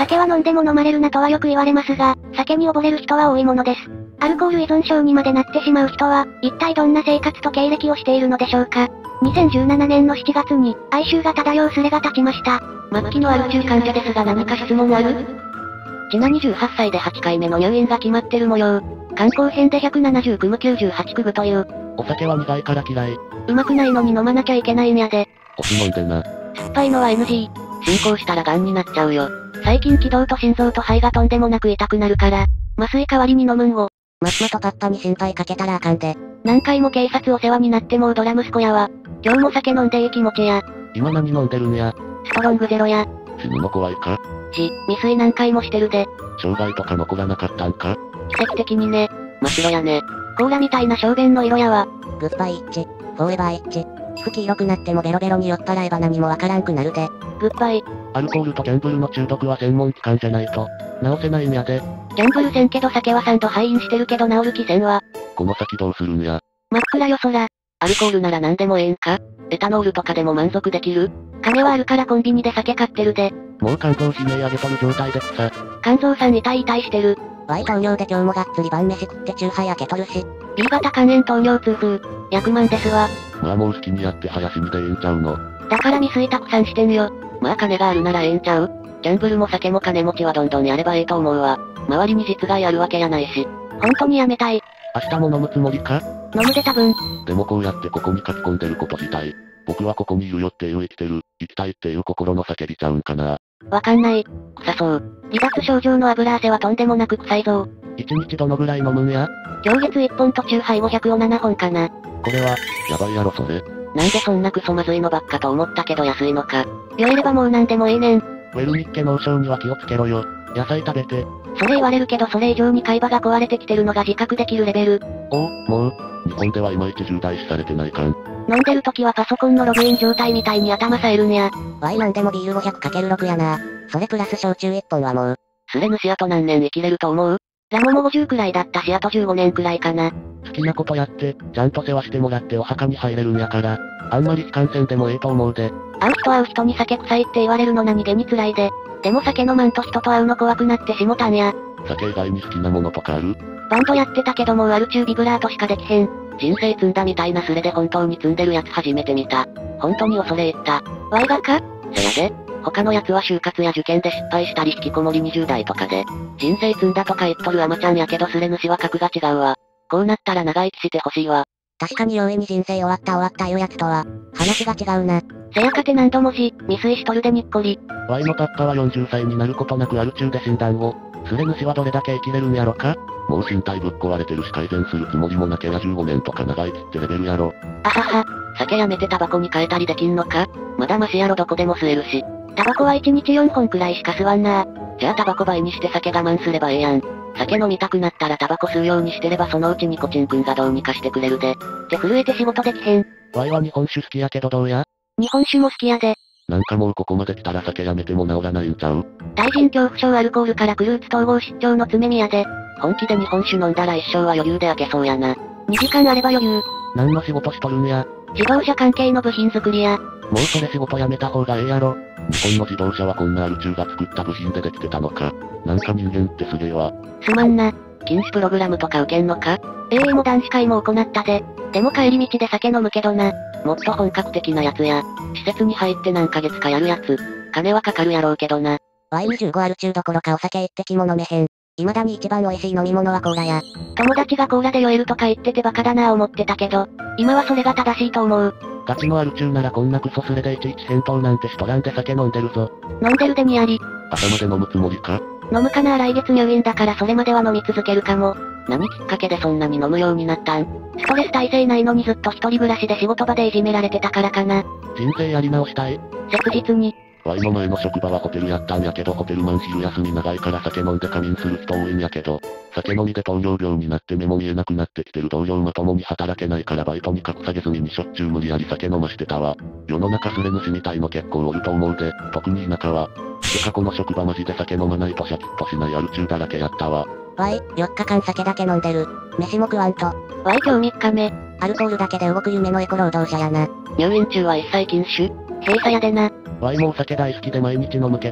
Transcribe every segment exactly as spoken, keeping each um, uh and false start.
酒は飲んでも飲まれるなとはよく言われますが、酒に溺れる人は多いものです。アルコール依存症にまでなってしまう人は、一体どんな生活と経歴をしているのでしょうか。にせんじゅうななねんのしちがつに、哀愁が漂うスレが立ちました。 末期のアル中患者ですが何か質問ある？ちなにじゅうはっさいではちかいめの入院が決まってる模様。肝硬変でひゃくななじゅうきゅうむきゅうじゅうはちくぐという。 お酒は苦いから嫌い。 うまくないのに飲まなきゃいけないんやで。 お酢飲んでな。 酸っぱいのは エヌジー。進行したら癌になっちゃうよ。最近気道と心臓と肺がとんでもなく痛くなるから、麻酔代わりに飲むんを。 マスマとパッパに心配かけたらあかんで。 何回も警察お世話になってもうドラ息子やわ。今日も酒飲んでいい気持ちや。 今何飲んでるんや。 ストロングゼロや。 死ぬの怖いか？ し、未遂何回もしてるで。 障害とか残らなかったんか？ 奇跡的にね。真っ白やね。コーラみたいな小便の色やわ。 グッバイイッチ。フォーエバーイッチ。皮膚黄色くなってもベロベロに酔っ払えば何もわからんくなるで。 グッバイ。 アルコールとギャンブルの中毒は専門機関じゃないと、治せないんやで。 ギャンブルせんけど酒はさんど敗飲してるけど治る気せんわ。 この先どうするんや。 真っ暗よ空。アルコールなら何でもええんか？エタノールとかでも満足できる？金はあるからコンビニで酒買ってるで。 もう肝臓指名上げとる状態でさ。 肝臓さん痛い痛いしてる。 ワイ糖尿で今日もがっつり晩飯食ってチューハイ開けとるし。 B 型肝炎糖尿痛風。薬満ですわ。 まあもう好きにやって早死にでええんちゃうの。 だから未遂たくさんしてんよ。まあ金があるならええんちゃう？ギャンブルも酒も金持ちはどんどんやればええと思うわ。周りに実害あるわけやないし。本当にやめたい。 明日も飲むつもりか？ 飲むで多分。 でもこうやってここに書き込んでること自体。僕はここにいるよっていう生きてる、生きたいっていう心の叫びちゃうんかな。 わかんない。臭そう。離脱症状の油汗はとんでもなく臭いぞ。 一日どのぐらい飲むんや？ 今月いっぽんとチューハイごひゃくをななほんかな。 これは、やばいやろそれ。 なんでそんなクソまずいのばっかと思ったけど安いのか。酔えればもうなんでもええねん。 ウェルニッケ脳症には気をつけろよ。野菜食べて。 それ言われるけどそれ以上に海馬が壊れてきてるのが自覚できるレベル。 おう、もう、日本ではいまいち重大視されてないかん。 飲んでる時はパソコンのログイン状態みたいに頭さえるんや。 ワイ飲んでもビール ごひゃくかけるろく やな。それプラス焼酎いっぽんはもう。 スレ主あと何年生きれると思う？ラモもごじゅうくらいだったしあとじゅうごねんくらいかな。 好きなことやって、ちゃんと世話してもらってお墓に入れるんやから、あんまり悲観戦でもええと思うで。 会う人会う人に酒臭いって言われるの何気に辛いで。でも酒飲まんと人と会うの怖くなってしもたんや。 酒以外に好きなものとかある？ バンドやってたけどもうアル中ビブラートしかできへん。人生積んだみたいなスレで本当に積んでるやつ初めて見た。本当に恐れ入った。ワイがか？せやで。他のやつは就活や受験で失敗したり引きこもりにじゅうだいとかで、人生積んだとか言っとるアマちゃんやけどスレ主は格が違うわ。こうなったら長生きしてほしいわ。 確かに容易に人生終わった終わったいうやつとは、話が違うな。 せやかて何度もし、未遂しとるでにっこり。 ワイのパッパはよんじゅっさいになることなくアル中で診断を。スレ主はどれだけ生きれるんやろか？もう身体ぶっ壊れてるし改善するつもりもなけりゃじゅうごねんとか長生きってレベルやろ。 あはは、酒やめてタバコに変えたりできんのか？まだマシやろどこでも吸えるし。タバコはいちにちよんほんくらいしか吸わんな。じゃあタバコ倍にして酒我慢すればええやん。酒飲みたくなったらタバコ吸うようにしてればそのうちニコチンくんがどうにかしてくれるで。って震えて仕事できへん。 ワイは日本酒好きやけどどうや？ 日本酒も好きやで。 なんかもうここまで来たら酒やめても治らないんちゃう？ 対人恐怖症アルコールからクルーツ統合失調の爪みやで。本気で日本酒飲んだら一生は余裕で開けそうやな。にじかんあれば余裕。 何の仕事しとるんや？ 自動車関係の部品作りや。 もうそれ仕事やめた方がええやろ。日本の自動車はこんなアル中が作った部品でできてたのか。なんか人間ってすげえわ。 すまんな。禁止プログラムとか受けんのか？ エーエー も男子会も行ったで。でも帰り道で酒飲むけどな。もっと本格的なやつや。施設に入って何ヶ月かやるやつ。金はかかるやろうけどな。 ワイにじゅうごある中どころかお酒一滴も飲めへん。未だに一番美味しい飲み物はコーラや。 友達がコーラで酔えるとか言っててバカだなぁ思ってたけど、今はそれが正しいと思う。 ガチのアル中ならこんなクソスレでいちいち戦闘なんてしとらんで酒飲んでるぞ。 飲んでるでにあり。 朝まで飲むつもりか？ 飲むかな来月入院だからそれまでは飲み続けるかも。何きっかけでそんなに飲むようになったん？ストレス耐性ないのにずっと一人暮らしで仕事場でいじめられてたからかな。 人生やり直したい？ 切実に。 ワイの前の職場はホテルやったんやけどホテルマン昼休み長いから酒飲んで仮眠する人多いんやけど、酒飲みで糖尿病になって目も見えなくなってきてる同僚まともに働けないからバイトに格下げずにしょっちゅう無理やり酒飲ましてたわ。世の中スレ主みたいの結構おると思うで、特に田舎は。てかこの職場マジで酒飲まないとシャキッとしないアル中だらけやったわ。 ワイ、よっかかん酒だけ飲んでる。飯も食わんと。 ワイ今日みっかめ。 アルコールだけで動く夢のエコ労働者やな。 入院中は一切禁酒？閉鎖やでな。 ワイもお酒大好きで毎日飲むけど、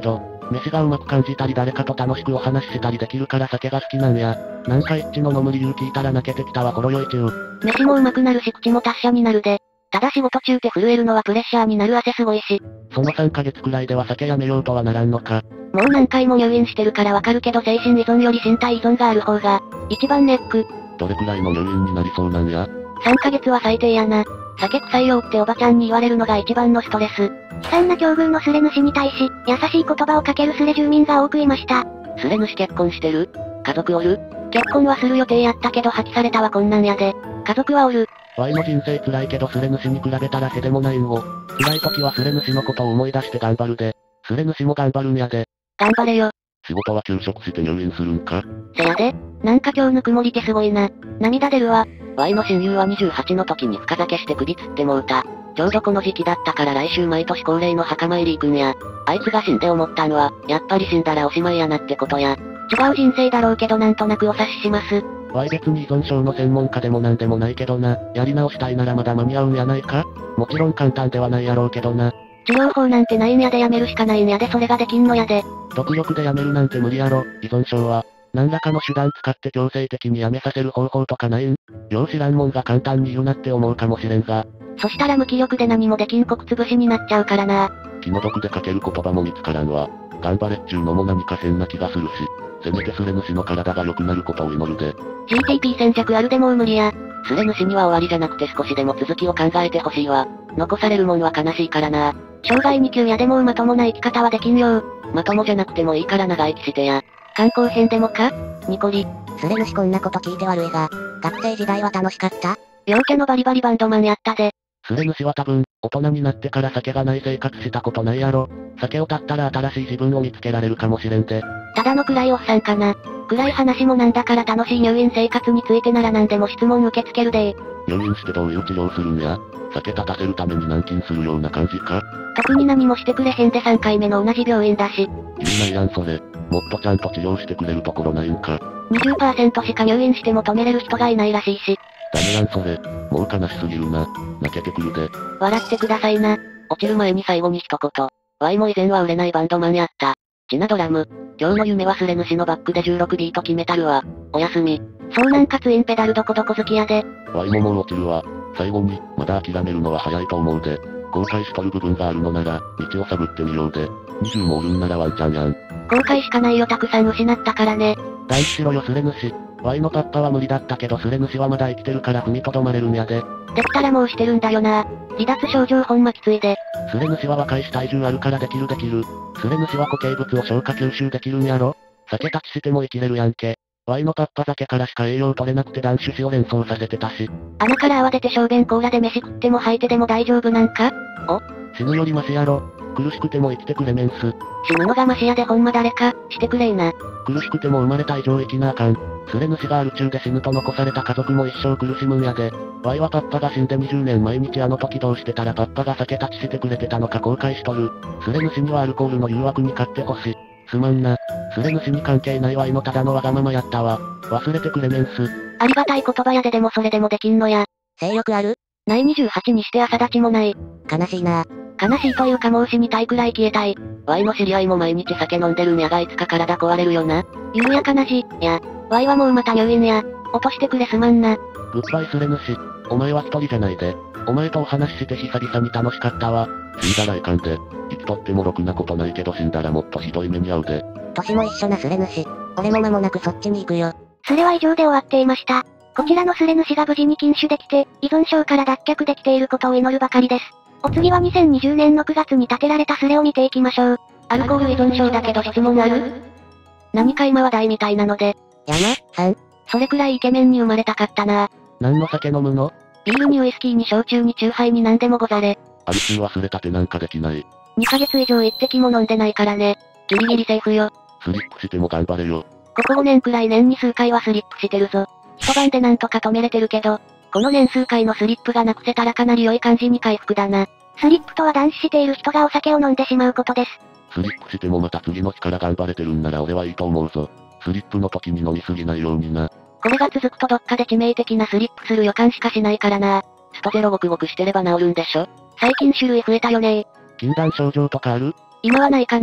飯がうまく感じたり誰かと楽しくお話ししたりできるから酒が好きなんや。なんか一致の飲む理由聞いたら泣けてきたわほろ酔い中。 飯もうまくなるし口も達者になるで。ただ仕事中って震えるのはプレッシャーになる汗すごいし。 そのさんかげつくらいでは酒やめようとはならんのか。 もう何回も入院してるからわかるけど精神依存より身体依存がある方が、一番ネック。 どれくらいの入院になりそうなんや。 さんかげつは最低やな。酒臭いよっておばちゃんに言われるのが一番のストレス。悲惨な境遇のスレ主に対し、優しい言葉をかけるスレ住民が多くいました。 スレ主結婚してる？家族おる？ 結婚はする予定やったけど破棄されたわこんなんやで。家族はおる。 ワイの人生辛いけどスレ主に比べたらへでもないんを。辛い時はスレ主のことを思い出して頑張るで。スレ主も頑張るんやで。 頑張れよ。 仕事は休職して入院するんか？ せやで。なんか今日ぬくもりってすごいな。涙出るわ。 ワイの親友はにじゅうはちの時に深酒して首つってもうた。ちょうどこの時期だったから来週毎年恒例の墓参り行くんや。あいつが死んで思ったんは、やっぱり死んだらおしまいやなってことや。 違う人生だろうけどなんとなくお察しします。 ワイ別に依存症の専門家でもなんでもないけどな。やり直したいならまだ間に合うんやないか？もちろん簡単ではないやろうけどな。 治療法なんてないんやでやめるしかないんやでそれができんのやで。 毒力でやめるなんて無理やろ。依存症は。何らかの手段使って強制的にやめさせる方法とかないん？よう知らんもんが簡単に言うなって思うかもしれんが。 そしたら無気力で何もできんこくつぶしになっちゃうからな。 気の毒でかける言葉も見つからんわ。頑張れっちゅうのも何か変な気がするし。せめてスレ主の体が良くなることを祈るで。 ジーティーピー 戦略あるでもう無理や。 スレ主には終わりじゃなくて少しでも続きを考えてほしいわ。残されるもんは悲しいからな。 生涯に級やでもうまともな生き方はできんよ。 まともじゃなくてもいいから長生きしてや。 観光編でもか？ニコリ。 スレ主こんなこと聞いて悪いが、学生時代は楽しかった？ 陽キャのバリバリバンドマンやったで。 スレ主は多分、大人になってから酒がない生活したことないやろ。酒を断ったら新しい自分を見つけられるかもしれんで。 ただの暗いおっさんかな。暗い話もなんだから楽しい入院生活についてなら何でも質問受け付けるでー。 入院してどういう治療するんや？酒立たせるために軟禁するような感じか？ 特に何もしてくれへんでさんかいめの同じ病院だし。 意味ないやんそれ。もっとちゃんと治療してくれるところないんか？ にじゅっパーセント しか入院しても止めれる人がいないらしいし。 ダメやんそれ。もう悲しすぎるな。泣けてくるで。 笑ってくださいな。 落ちる前に最後に一言。ワイも以前は売れないバンドマンやった。チナドラム。今日の夢はスレ主のバックでじゅうろくビート決めたるわ。おやすみ。 そうなんかツインペダルどこどこ好きやで。 ワイももう落ちるわ。最後に、まだ諦めるのは早いと思うで。後悔しとる部分があるのなら、道を探ってみようで。にじゅうもおるんならワンチャンやん。 後悔しかないよたくさん失ったからね。 大しろよスレ主。ワイのパッパは無理だったけどスレ主はまだ生きてるから踏みとどまれるんやで。 できたらもうしてるんだよな。離脱症状ほんまきついで。 スレ主は若いし体重あるからできるできる。スレ主は固形物を消化吸収できるんやろ？酒立ちしても生きれるやんけ。ワイのパッパ酒からしか栄養取れなくて断酒死を連想させてたし。 穴から泡出て小便コーラで飯食っても吐いてでも大丈夫なんか？ お？ 死ぬよりマシやろ。苦しくても生きてくれメンス。 死ぬのがマシやでほんま誰か、してくれいな。 苦しくても生まれた以上生きなあかん。スレ主がアル中で死ぬと残された家族も一生苦しむんやで。ワイはパッパが死んでにじゅうねん毎日あの時どうしてたらパッパが酒立ちしてくれてたのか後悔しとる。スレ主にはアルコールの誘惑に勝ってほしい。すまんな。スレ主に関係ないワイのただのわがままやったわ。忘れてくれメンス。 ありがたい言葉やででもそれでもできんのや。 性欲ある？ ないにじゅうはちにして朝立ちもない。 悲しいな。 悲しいというかもう死にたいくらい消えたい。 ワイの知り合いも毎日酒飲んでるんやがいつか体壊れるよな。 ゆうやかなじ、や。ワイはもうまた入院や。落としてくれすまんな。 グッバイスレ主。お前は一人じゃないで。お前とお話しして久々に楽しかったわ。死んだらいかんで。生きとってもろくなことないけど死んだらもっとひどい目に遭うで。 年も一緒なスレ主。俺も間もなくそっちに行くよ。 それは以上で終わっていました。こちらのスレ主が無事に禁酒できて、依存症から脱却できていることを祈るばかりです。お次はにせんにじゅうねんのくがつに建てられたスレを見ていきましょう。アルコール依存症だけど質問ある？何か今話題みたいなので。 山さん。 それくらいイケメンに生まれたかったな。 何の酒飲むの？ ビールにウイスキーに焼酎にチューハイに何でもござれ。 アル中忘れたてなんかできない。 にかげつ以上一滴も飲んでないからね。ギリギリセーフよ。 スリップしても頑張れよ。 ここごねんくらい年に数回はスリップしてるぞ。一晩でなんとか止めれてるけど、この年数回のスリップがなくせたらかなり良い感じに回復だな。スリップとは断酒している人がお酒を飲んでしまうことです。 スリップしてもまた次の日から頑張れてるんなら俺はいいと思うぞ。スリップの時に飲みすぎないようにな。 これが続くとどっかで致命的なスリップする予感しかしないからな。 ストゼロごくごくしてれば治るんでしょ？ 最近種類増えたよね。 禁断症状とかある？ 今はないかな。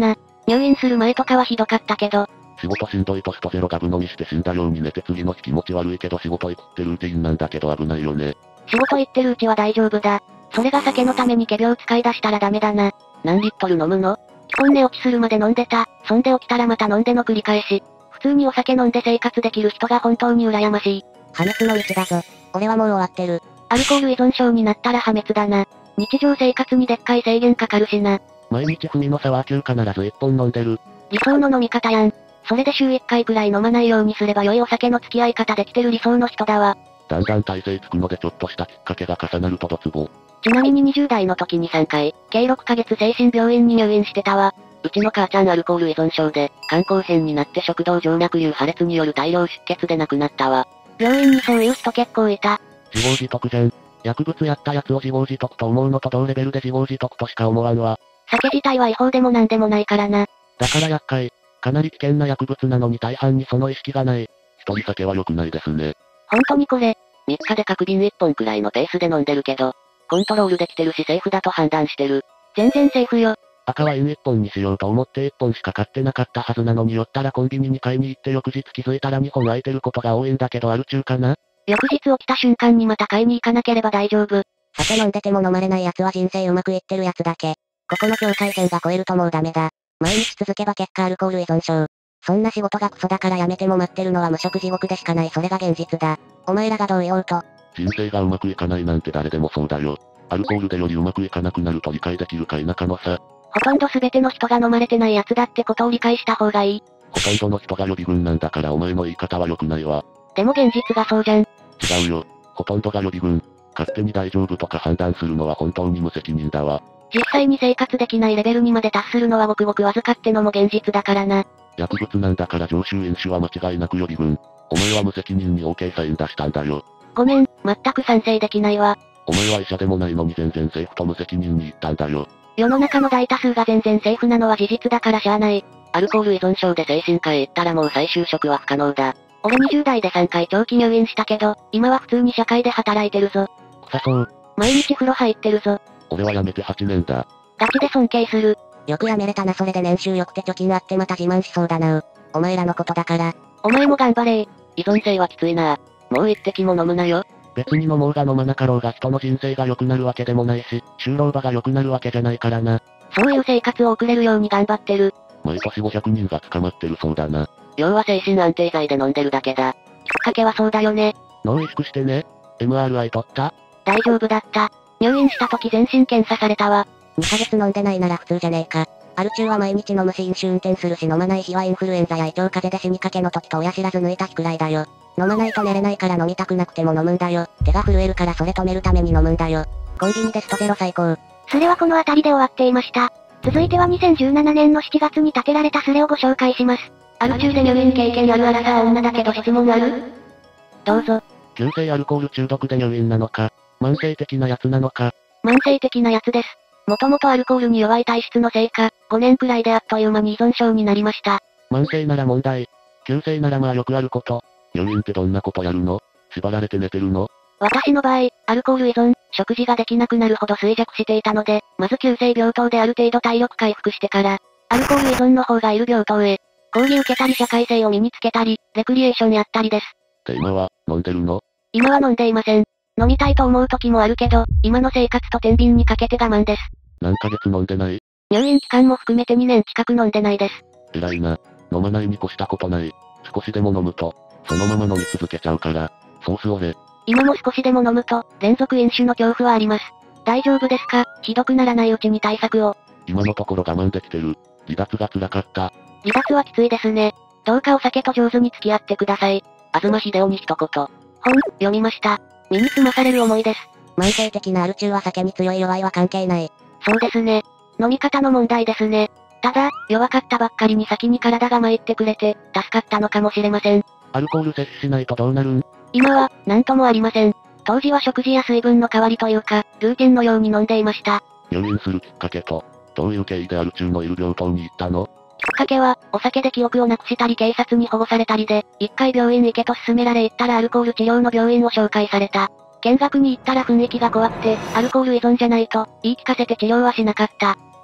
入院する前とかはひどかったけど。 仕事しんどいとストゼロガブ飲みして死んだように寝て次の日気持ち悪いけど仕事行くってルーティンなんだけど危ないよね。 仕事行ってるうちは大丈夫だ。それが酒のために仮病使い出したらダメだな。 何リットル飲むの？ 基本寝落ちするまで飲んでた。そんで起きたらまた飲んでの繰り返し。普通にお酒飲んで生活できる人が本当に羨ましい。 破滅の道だぞ。俺はもう終わってる。 アルコール依存症になったら破滅だな。日常生活にでっかい制限かかるしな。 毎日踏みのサワー級必ずいっぽん飲んでる。 理想の飲み方やん。それで週いっかいくらい飲まないようにすれば良いお酒の付き合い方できてる理想の人だわ。 だんだん体勢つくのでちょっとしたきっかけが重なるとドツボ。 ちなみににじゅう代の時にさんかい、計ろっかげつ精神病院に入院してたわ。 うちの母ちゃんアルコール依存症で、肝硬変になって食道静脈瘤破裂による大量出血で亡くなったわ。 病院にそういう人結構いた。 自業自得じゃん。薬物やったやつを自業自得と思うのと同レベルで自業自得としか思わんわ。 酒自体は違法でもなんでもないからな。 だから厄介。かなり危険な薬物なのに大半にその意識がない。一人酒は良くないですね。 本当にこれ。 みっかで各瓶いっぽんくらいのペースで飲んでるけど、コントロールできてるしセーフだと判断してる。 全然セーフよ。 赤ワインいっぽんにしようと思っていっぽんしか買ってなかったはずなのに酔ったらコンビニに買いに行って翌日気づいたらにほん空いてることが多いんだけどアル中かな？ 翌日起きた瞬間にまた買いに行かなければ大丈夫。 酒飲んでても飲まれない奴は人生うまくいってる奴だけ。ここの境界線が超えるともうダメだ。毎日続けば結果アルコール依存症。そんな仕事がクソだからやめても待ってるのは無職地獄でしかない。それが現実だ。お前らがどう言おうと。 人生がうまくいかないなんて誰でもそうだよ。アルコールでよりうまくいかなくなると理解できるか否かのさ。 ほとんど全ての人が飲まれてないやつだってことを理解した方がいい。 ほとんどの人が予備軍なんだからお前の言い方は良くないわ。 でも現実がそうじゃん。 違うよ。ほとんどが予備軍。勝手に大丈夫とか判断するのは本当に無責任だわ。 実際に生活できないレベルにまで達するのはごくごくわずかってのも現実だからな。 薬物なんだから常習飲酒は間違いなく予備軍。お前は無責任に OK サイン出したんだよ。 ごめん、全く賛成できないわ。 お前は医者でもないのに全然セーフと無責任に言ったんだよ。 世の中の大多数が全然セーフなのは事実だからしゃあない。 アルコール依存症で精神科へ行ったらもう再就職は不可能だ。 俺にじゅう代でさんかい長期入院したけど、今は普通に社会で働いてるぞ。 臭そう。 毎日風呂入ってるぞ。 俺は辞めてはちねんだ。 ガチで尊敬する。 よく辞めれたな。それで年収良くて貯金あってまた自慢しそうだな。お前らのことだから。 お前も頑張れー。 依存性はきついな。もう一滴も飲むなよ。 別に飲もうが飲まなかろうが人の人生が良くなるわけでもないし、就労場が良くなるわけじゃないからな。 そういう生活を送れるように頑張ってる。 毎年ごひゃくにんが捕まってるそうだな。 要は精神安定剤で飲んでるだけだ。 きっかけはそうだよね。 脳萎縮してね。エムアールアイ 取った？ 大丈夫だった。入院した時全身検査されたわ。 にかげつ飲んでないなら普通じゃねえか。アル中は毎日飲むし飲酒運転するし飲まない日はインフルエンザや胃腸風邪で死にかけの時と親知らず抜いた日くらいだよ。飲まないと寝れないから飲みたくなくても飲むんだよ。手が震えるからそれ止めるために飲むんだよ。コンビニでストゼロ最高。 それはこの辺りで終わっていました。続いてはにせんじゅうななねんのしちがつに建てられたスレをご紹介します。 アル中で入院経験あるアラサー女だけど質問ある？どうぞ。 急性アルコール中毒で入院なのか、慢性的なやつなのか。 慢性的なやつです。もともとアルコールに弱い体質のせいか、ごねんくらいであっという間に依存症になりました。 慢性なら問題。急性ならまあよくあること。入院ってどんなことやるの？縛られて寝てるの？ 私の場合、アルコール依存、食事ができなくなるほど衰弱していたので、まず急性病棟である程度体力回復してから、アルコール依存の方がいる病棟へ、講義受けたり社会性を身につけたり、レクリエーションやったりです。 で今は、飲んでるの？ 今は飲んでいません。飲みたいと思う時もあるけど、今の生活と天秤にかけて我慢です。 何ヶ月飲んでない？ 入院期間も含めてにねん近く飲んでないです。 偉いな。飲まないに越したことない。少しでも飲むと、そのまま飲み続けちゃうから、ソース俺。 今も少しでも飲むと、連続飲酒の恐怖はあります。大丈夫ですか？ひどくならないうちに対策を。 今のところ我慢できてる。離脱が辛かった。 離脱はきついですね。どうかお酒と上手に付き合ってください。 東秀夫に一言。 本、読みました。身につまされる思いです。 慢性的なアル中は酒に強い弱いは関係ない。 そうですね。飲み方の問題ですね。ただ、弱かったばっかりに先に体が参ってくれて、助かったのかもしれません。 アルコール摂取しないとどうなるん？ 今は、なんともありません。当時は食事や水分の代わりというか、ルーティンのように飲んでいました。 入院するきっかけと、どういう経緯でアル中のいる病棟に行ったの？ きっかけは、お酒で記憶をなくしたり警察に保護されたりで、一回病院行けと勧められ行ったらアルコール治療の病院を紹介された。見学に行ったら雰囲気が怖くて、アルコール依存じゃないと、言い聞かせて治療はしなかった。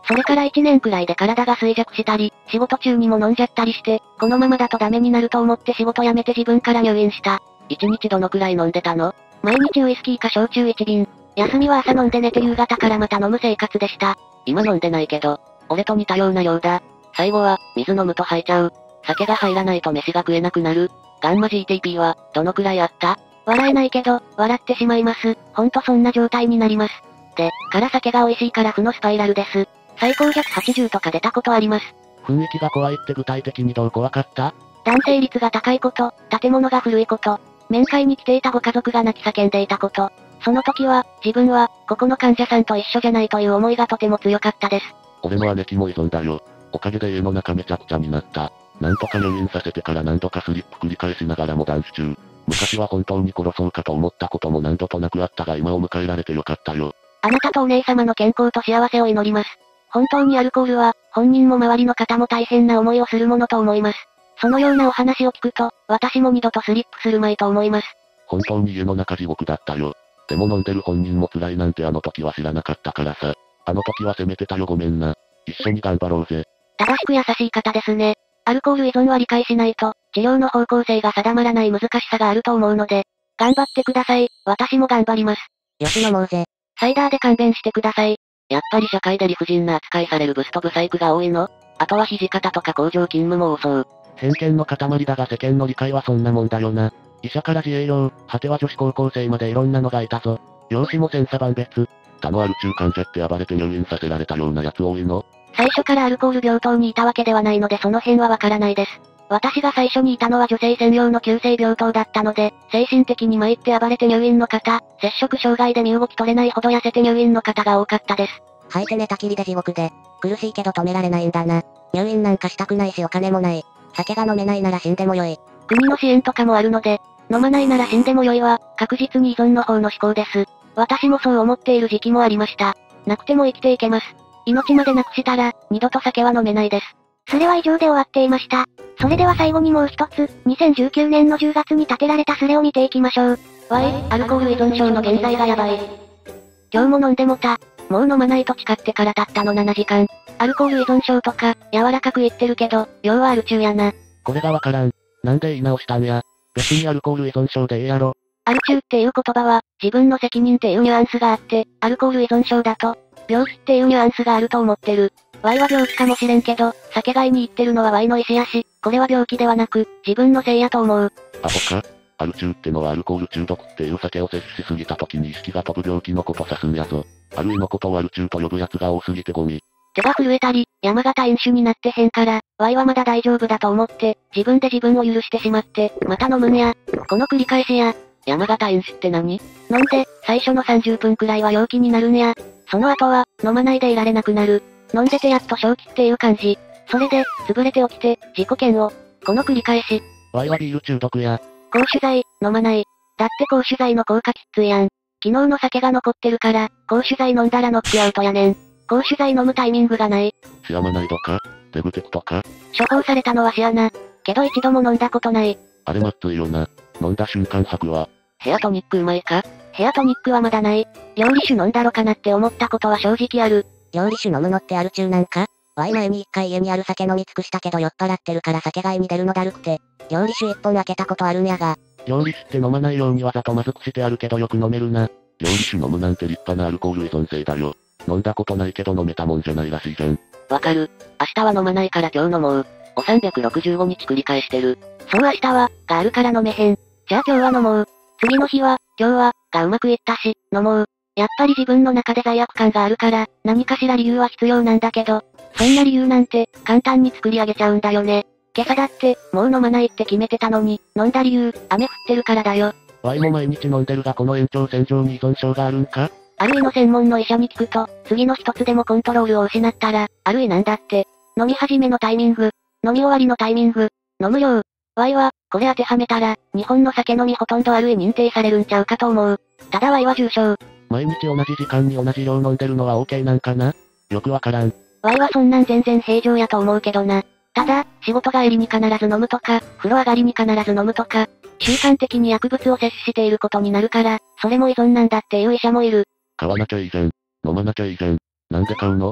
それからいちねんくらいで体が衰弱したり、仕事中にも飲んじゃったりして、このままだとダメになると思って仕事辞めて自分から入院した。 いちにちどのくらい飲んでたの？ 毎日ウイスキーか焼酎いちびん。休みは朝飲んで寝て夕方からまた飲む生活でした。 今飲んでないけど、俺と似たようなようだ。最後は、水飲むと吐いちゃう。酒が入らないと飯が食えなくなる。ガンマ ジーティーピー は、どのくらいあった？ 笑えないけど、笑ってしまいます。ほんとそんな状態になります。で、から酒が美味しいから負のスパイラルです。最高ひゃくはちじゅうとか出たことあります。 雰囲気が怖いって具体的にどう怖かった？ 男性率が高いこと、建物が古いこと、面会に来ていたご家族が泣き叫んでいたこと。その時は、自分は、ここの患者さんと一緒じゃないという思いがとても強かったです。 俺の姉貴も依存だよ。おかげで家の中めちゃくちゃになった。なんとか入院させてから何度かスリップ繰り返しながらも断酒中。昔は本当に殺そうかと思ったことも何度となくあったが今を迎えられてよかったよ。 あなたとお姉様の健康と幸せを祈ります。本当にアルコールは、本人も周りの方も大変な思いをするものと思います。そのようなお話を聞くと、私も二度とスリップするまいと思います。 本当に家の中地獄だったよ。でも飲んでる本人も辛いなんてあの時は知らなかったからさ。あの時は責めてたよごめんな。一緒に頑張ろうぜ。 正しく優しい方ですね。アルコール依存は理解しないと、治療の方向性が定まらない難しさがあると思うので、頑張ってください。私も頑張ります。 よし飲もうぜ。 サイダーで勘弁してください。 やっぱり社会で理不尽な扱いされるブスとブサイクが多いの？あとは土方とか工場勤務も多そう。 偏見の塊だが世間の理解はそんなもんだよな。医者から自営業、果ては女子高校生までいろんなのがいたぞ。容姿も千差万別。他のアル中患者って暴れて入院させられたようなやつ多いの？ 最初からアルコール病棟にいたわけではないのでその辺はわからないです。私が最初にいたのは女性専用の急性病棟だったので、精神的に参って暴れて入院の方、摂食障害で身動き取れないほど痩せて入院の方が多かったです。 吐いて寝たきりで地獄で、苦しいけど止められないんだな。入院なんかしたくないしお金もない。酒が飲めないなら死んでもよい。 国の支援とかもあるので、飲まないなら死んでもよいは、確実に依存の方の思考です。私もそう思っている時期もありました。なくても生きていけます。命までなくしたら、二度と酒は飲めないです。それは以上で終わっていました。それでは最後にもう一つ、にせんじゅうきゅうねんのじゅうがつに建てられたスレを見ていきましょう。 わい、アルコール依存症の現在がやばい。 今日も飲んでもた。もう飲まないと誓ってから経ったのななじかん。アルコール依存症とか、柔らかく言ってるけど、要はアル中やな。 これがわからん。なんで言い直したんや。別にアルコール依存症でええやろ。 アル中っていう言葉は、自分の責任っていうニュアンスがあって、アルコール依存症だと、病気っていうニュアンスがあると思ってる。Y は病気かもしれんけど、酒買いに行ってるのは Y の意思やし、これは病気ではなく、自分のせいやと思う。 アホか？アル中ってのはアルコール中毒っていう酒を摂取しすぎた時に意識が飛ぶ病気のこと指すんやぞ。アルイのことをアル中と呼ぶ奴が多すぎてゴミ。 手が震えたり、山形飲酒になってへんから、Y はまだ大丈夫だと思って、自分で自分を許してしまって、また飲むんや。この繰り返しや。 山形飲酒って何？ 飲んで、最初のさんじゅっぷんくらいは陽気になるんや。その後は、飲まないでいられなくなる。飲んでてやっと正気っていう感じ。それで、潰れて起きて、自己嫌悪。この繰り返し。 Y はビール中毒や。 抗酒剤、飲まない。だって抗酒剤の効果きっついやん。昨日の酒が残ってるから、抗酒剤飲んだらノックアウトやねん。抗酒剤飲むタイミングがない。 シアマナイドか？デブテクとか？ 処方されたのはシアナ。けど一度も飲んだことない。 あれまっついよな。飲んだ瞬間吐くわ。 ヘアトニックうまいか？ ヘアトニックはまだない。料理酒飲んだろかなって思ったことは正直ある。 料理酒飲むのってアル中なんか？ワイ前に一回家にある酒飲み尽くしたけど酔っ払ってるから酒買いに出るのだるくて、料理酒一本開けたことあるんやが。 料理酒って飲まないようにわざとまずくしてあるけどよく飲めるな。料理酒飲むなんて立派なアルコール依存性だよ。飲んだことないけど飲めたもんじゃないらしいじゃん。 わかる。明日は飲まないから今日飲もう。おさんびゃくろくじゅうごにち繰り返してる。 そう明日は、があるから飲めへん。じゃあ今日は飲もう。次の日は、今日は、がうまくいったし、飲もう。やっぱり自分の中で罪悪感があるから、何かしら理由は必要なんだけど、そんな理由なんて、簡単に作り上げちゃうんだよね。今朝だって、もう飲まないって決めてたのに、飲んだ理由、雨降ってるからだよ。 ワイも毎日飲んでるがこの延長線上に依存症があるんか？ あるいの専門の医者に聞くと、次の一つでもコントロールを失ったら、あるいなんだって、飲み始めのタイミング、飲み終わりのタイミング、飲む量。Y は、これ当てはめたら、日本の酒飲みほとんどあるい認定されるんちゃうかと思う。ただ Y は重症。 毎日同じ時間に同じ量飲んでるのは OK なんかな？よくわからん。 Y はそんなん全然平常やと思うけどな。ただ、仕事帰りに必ず飲むとか、風呂上がりに必ず飲むとか、習慣的に薬物を摂取していることになるから、それも依存なんだっていう医者もいる。 買わなきゃいいじゃん。飲まなきゃいいじゃん。なんで買うの？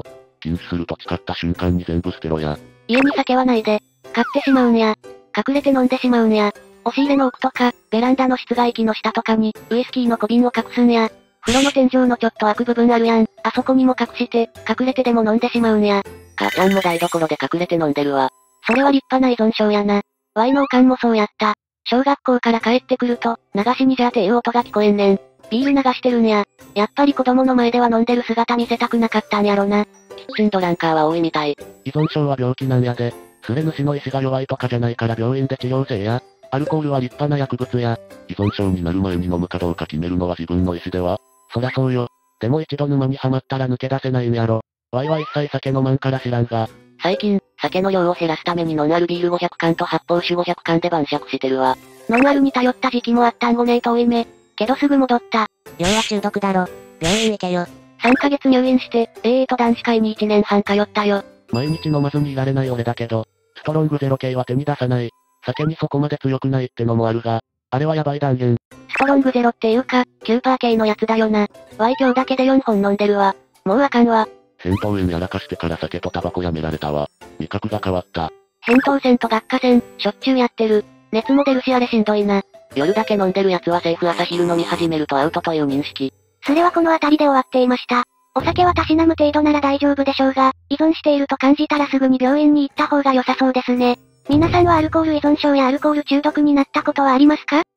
禁止すると誓った瞬間に全部捨てろや。 家に酒はないで。買ってしまうんや。隠れて飲んでしまうんや。押し入れの奥とか、ベランダの室外機の下とかに、ウイスキーの小瓶を隠すんや。風呂の天井のちょっと開く部分あるやん。あそこにも隠して、隠れてでも飲んでしまうんや。 母ちゃんも台所で隠れて飲んでるわ。 それは立派な依存症やな。ワイのおかんもそうやった。小学校から帰ってくると、流しにじゃーっていう音が聞こえんねん。ビール流してるんや。やっぱり子供の前では飲んでる姿見せたくなかったんやろな。 キッチンドランカーは多いみたい。 依存症は病気なんやで。スレ主の意志が弱いとかじゃないから病院で治療せえや。アルコールは立派な薬物や。依存症になる前に飲むかどうか決めるのは自分の意志では。そりゃそうよ。でも一度沼にはまったら抜け出せないんやろ。ワイは一切酒飲まんから知らんが。 最近、酒の量を減らすためにノンアルビールごひゃくかんと発泡酒ごひゃくかんで晩酌してるわ。 ノンアルに頼った時期もあったんごねえ遠い目。けどすぐ戻った。 量は中毒だろ。病院行けよ。 さんかげつ入院して、エーエー と男子会にいちねんはん通ったよ。 毎日飲まずにいられない俺だけど、ストロングゼロ系は手に出さない。酒にそこまで強くないってのもあるが、あれはやばい断言。 ストロングゼロっていうか、きゅうパーセント系のやつだよな。ワイ今日だけでよんほん飲んでるわ。もうあかんわ。 扁桃炎やらかしてから酒とタバコやめられたわ。味覚が変わった。 扁桃腺と顎下腺、しょっちゅうやってる。熱も出るしあれしんどいな。 夜だけ飲んでるやつはセーフ朝昼飲み始めるとアウトという認識。 それはこの辺りで終わっていました。お酒はたしなむ程度なら大丈夫でしょうが、依存していると感じたらすぐに病院に行った方が良さそうですね。皆さんはアルコール依存症やアルコール中毒になったことはありますか？